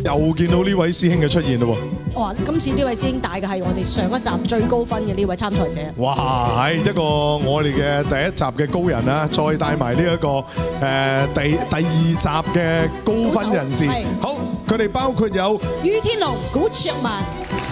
又見到呢位師兄嘅出現咯喎！ 哇！今次呢位師兄帶嘅係我哋上一集最高分嘅呢位參賽者。 哇！係一個我哋嘅第一集嘅高人啦，再帶埋呢一個第二集嘅高分人士。好，佢哋包括有于天龍、古卓文。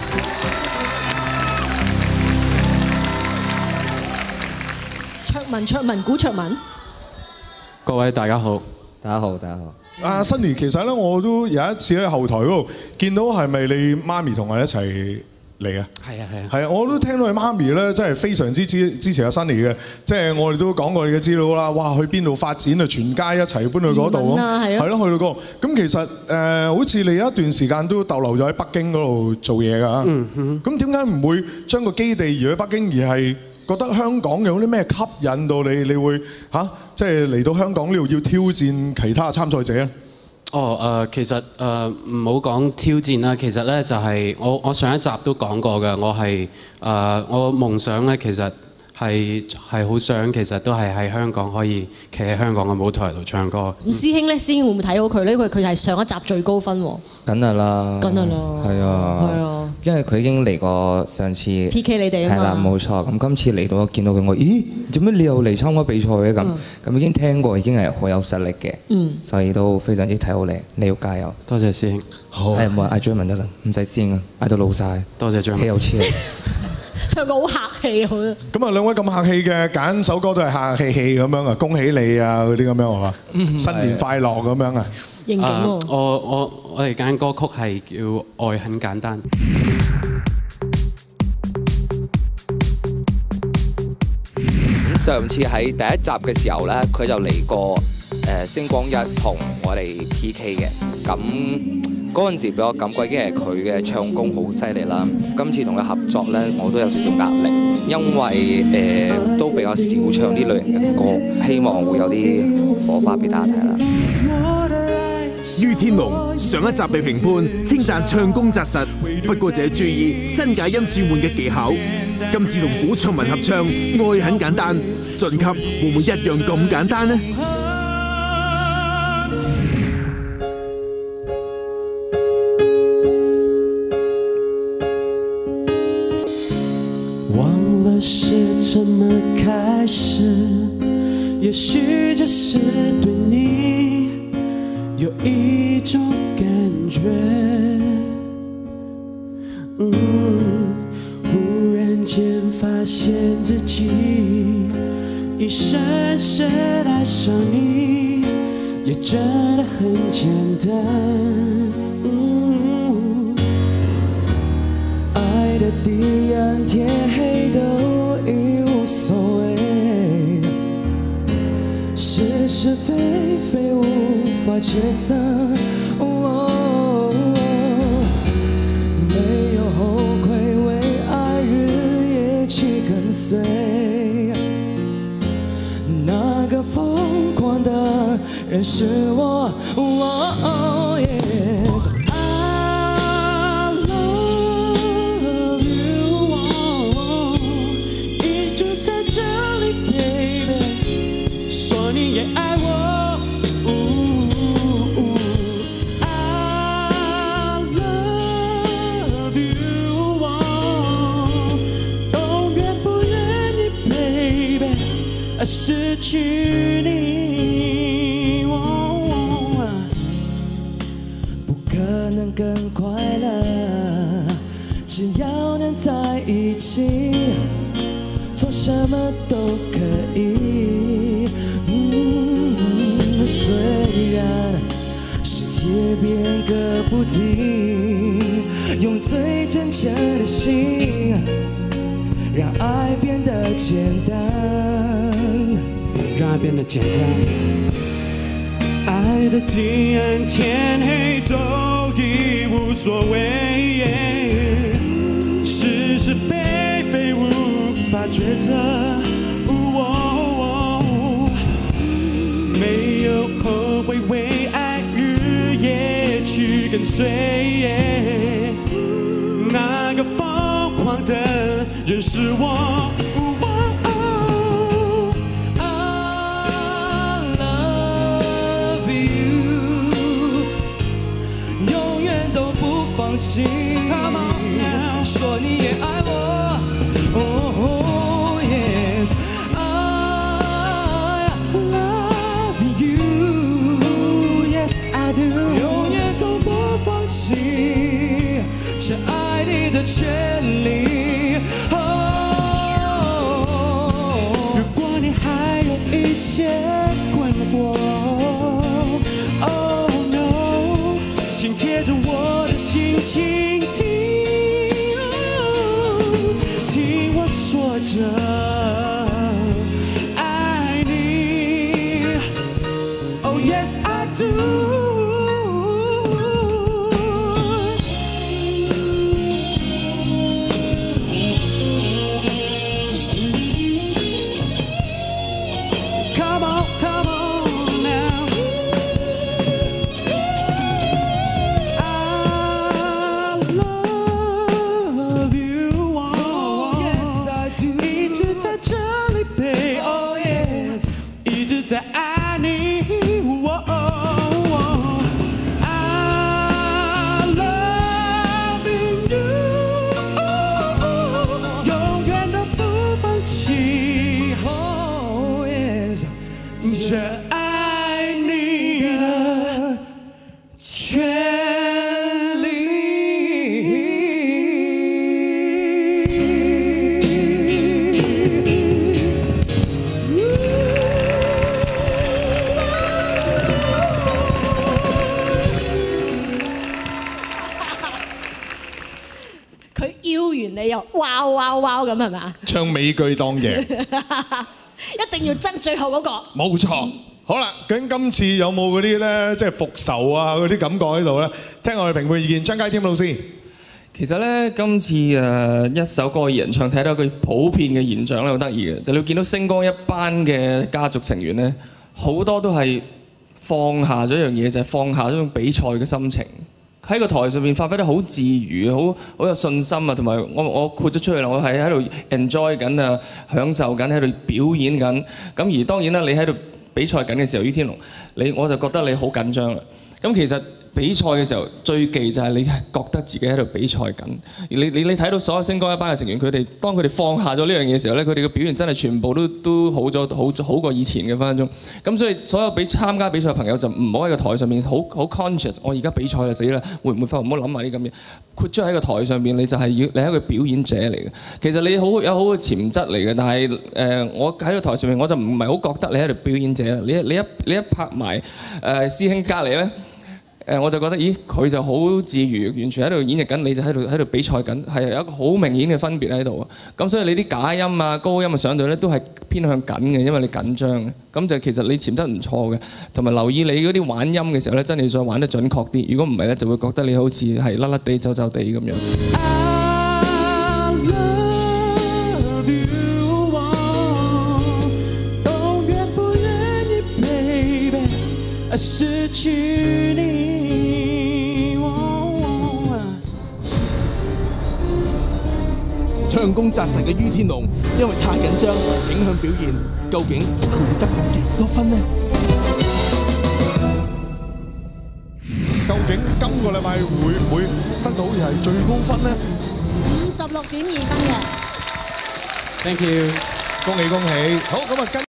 卓文、古卓文。 各位大家好， 大家好，大家好。 阿 Sunny， 其實咧我都有一次喺後台嗰度見到係咪你媽咪同我一齊嚟啊？係啊係啊。係啊，我都聽到你媽咪咧真係非常之支持阿 Sunny 嘅，即係我哋都講過你嘅資料啦。哇，去邊度發展啊？全家一齊搬去嗰度咁。係咯，去到嗰度。咁其實好似你有一段時間都逗留咗喺北京嗰度做嘢㗎。咁點解唔會將個基地移去北京，而係覺得香港有啲咩吸引到你？你會即係嚟到香港呢度要挑戰其他參賽者咧？ 其實唔好講挑戰啦，其實咧就係我上一集都講過嘅，我夢想咧其實係好想，其實都係喺香港可以企喺香港嘅舞台度唱歌。 咁師兄咧，師兄會唔會睇好佢咧？因為佢係上一集最高分喎。 梗係啦， 梗係啦， 係啊，係啊，因為佢已經嚟過上次 PK 你哋啊嘛。 係啦，冇錯。咁今次嚟到見到佢，我咦做咩你又嚟參加比賽嘅咁？咁已經聽過，已經係好有實力嘅。所以都非常之睇好你，你要加油。 多謝師兄。 好。係冇嗌張文得啦，唔使師兄啊，嗌到老晒。 多謝張文。 氣有黐。 係咪好客氣啊？ 咁啊，兩位咁客氣嘅揀首歌都係客氣氣咁樣啊，恭喜你啊嗰啲咁樣係嘛？新年快樂咁樣啊！ 應景喎。 我哋揀歌曲係叫《愛很簡單》。 上次喺第一集嘅時候咧，佢就嚟過星光一同我哋 PK 嘅，咁嗰陣時俾我感覺已經係佢嘅唱功好犀利啦。今次同佢合作咧，我都有少少壓力，因為都比較少唱呢類型嘅歌，希望會有啲火花俾大家睇啦。 于天龍上一集被評判稱讚唱功紮實，不過就要注意真假音轉換嘅技巧。今次同古卓文合唱《愛很簡單》，晉級會唔會一樣咁簡單呢？ 忘了是怎麼開始，也許這是對你有一種感覺，忽然間發現自己已深深愛上你，也真的很簡單，愛的地暗天黑都已無所謂，是是非非無法抉擇，沒有後悔，為愛日夜去跟隨，那個瘋狂的人是我。失去你，不可能更快樂，只要能在一起，做什麼都可以。雖然世界變個不停，用最真誠的心，讓愛變得簡單。讓愛變得簡單，愛的地暗天黑都已無所謂，是是非非無法抉擇，沒有後悔，為愛日夜去跟隨，那個瘋狂的人是我。永遠放弃，说你也爱我。Oh yes, I love you. Yes, I do. 永远都不放弃这爱你的权利。如果你还有一些困惑 ，Oh no， 请贴着我的心倾听，听我说着爱你。Oh yes I do。在爱你 I love you 永远都不放弃 Oh yes 这爱你的权利。 你又哇哇哇咁係咪啊？ 唱美句當贏， 一定要爭最後嗰個。 冇錯。好啦，究竟今次有冇嗰啲咧，即係復仇啊嗰啲感覺喺度咧？聽我哋評判意見，張佳添老師。 其實咧，今次一首歌二人唱睇到一個普遍嘅現象咧，好得意嘅，就你會見到星光一班嘅家族成員咧，好多都係放下咗一樣嘢，就係放下咗種比賽嘅心情。喺個台上面發揮得好自如，好有信心啊！同埋我豁咗出去啦，我係喺度 enjoy 緊啊，享受緊，喺度表演緊。咁而當然啦，你喺度比賽緊嘅時候，于天龍，我就覺得你好緊張啦。咁其實比賽嘅時候最忌就係你覺得自己喺度比賽緊。你睇到所有星光一班嘅成員，佢哋當佢哋放下咗呢樣嘢嘅時候咧，佢哋嘅表現真係全部都好咗，好過以前嘅分分鐘。咁所以所有參加比賽嘅朋友就唔好喺個台上面好 conscious， 我而家比賽就死啦，會唔會發唔好諗埋啲咁嘢？豁咗喺個台上邊，你就係你係一個表演者嚟嘅。其實你有好嘅潛質嚟嘅，但係我喺個台上面我就唔係好覺得你喺度表演者啦。你一拍埋師兄隔離咧。我就覺得，咦，佢就好自如，完全喺度演繹緊，你就喺度比賽緊，係有一個好明顯嘅分別喺度啊！咁所以你啲假音啊、高音啊上到咧，都係偏向緊嘅，因為你緊張嘅。咁就其實你潛得唔錯嘅，同埋留意你嗰啲玩音嘅時候咧，真係再玩得準確啲。如果唔係咧，就會覺得你好似係甩甩地、走走地咁樣。 失去你， 唱功紮實嘅于天龍，因為太緊張影響表現，究竟佢會得到幾多分呢？ 究竟今個禮拜會唔會得到係最高分呢 56.2分嘅。 Thank you， 恭喜恭喜！好咁啊跟。